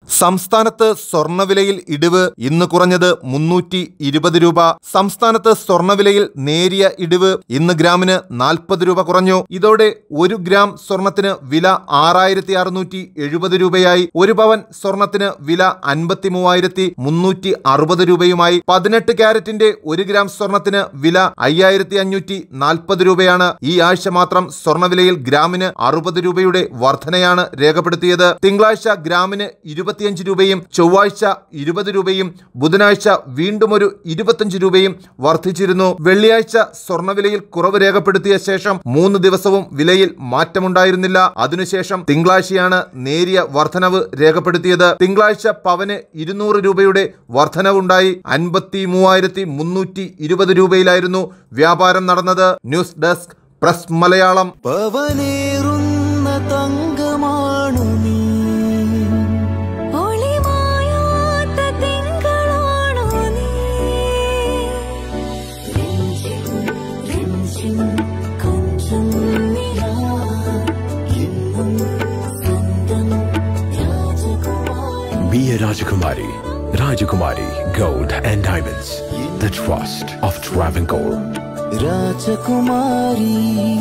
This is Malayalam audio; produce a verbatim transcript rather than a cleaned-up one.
സംസ്ഥാനത്ത് സ്വർണ്ണവിലയിൽ ഇടിവ്. ഇന്ന് കുറഞ്ഞത് മുന്നൂറ്റി ഇരുപത് രൂപ. സംസ്ഥാനത്ത് സ്വർണ്ണവിലയിൽ നേരിയ ഇടിവ്. ഇന്ന് ഗ്രാമിന് നാൽപ്പത് രൂപ കുറഞ്ഞു. ഇതോടെ ഒരു ഗ്രാം സ്വർണത്തിന് വില ആറായിരത്തി അറുന്നൂറ്റി എഴുപത് രൂപയായി. ഒരു പവൻ സ്വർണത്തിന് വില അൻപത്തി മൂവായിരത്തി മുന്നൂറ്റി അറുപത് രൂപയുമായി. പതിനെട്ട് ക്യാരറ്റിന്റെ ഒരു ഗ്രാം സ്വർണത്തിന് വില അയ്യായിരത്തി അഞ്ഞൂറ്റി നാൽപ്പത് രൂപയാണ്. ഈ ആഴ്ച മാത്രം സ്വർണ്ണവിലയിൽ ഗ്രാമിന് അറുപത് രൂപയുടെ വർധനയാണ് രേഖപ്പെടുത്തിയത്. തിങ്കളാഴ്ച ഗ്രാമിന് ഇരുപത്തിയഞ്ച് രൂപയും ചൊവ്വാഴ്ച ഇരുപത് രൂപയും ബുധനാഴ്ച വീണ്ടും ഒരു ഇരുപത്തിയഞ്ച് രൂപയും വർദ്ധിച്ചിരുന്നു. വെള്ളിയാഴ്ച സ്വർണ്ണവിലയിൽ കുറവ് രേഖപ്പെടുത്തിയ ശേഷം മൂന്ന് ദിവസവും വിലയിൽ മാറ്റമുണ്ടായിരുന്നില്ല. അതിനുശേഷം തിങ്കളാഴ്ചയാണ് നേരിയ വർധനവ് രേഖപ്പെടുത്തിയത്. തിങ്കളാഴ്ച പവന് ഇരുന്നൂറ് രൂപയുടെ വർധനവുണ്ടായി. അൻപത്തി മൂവായിരത്തി മുന്നൂറ്റി ഇരുപത് രൂപയിലായിരുന്നു വ്യാപാരം നടന്നത്. News desk press Malayalam. Be a Rajakumari. Rajakumari Gold and Diamonds. The trust of Travancore. Rajakumari.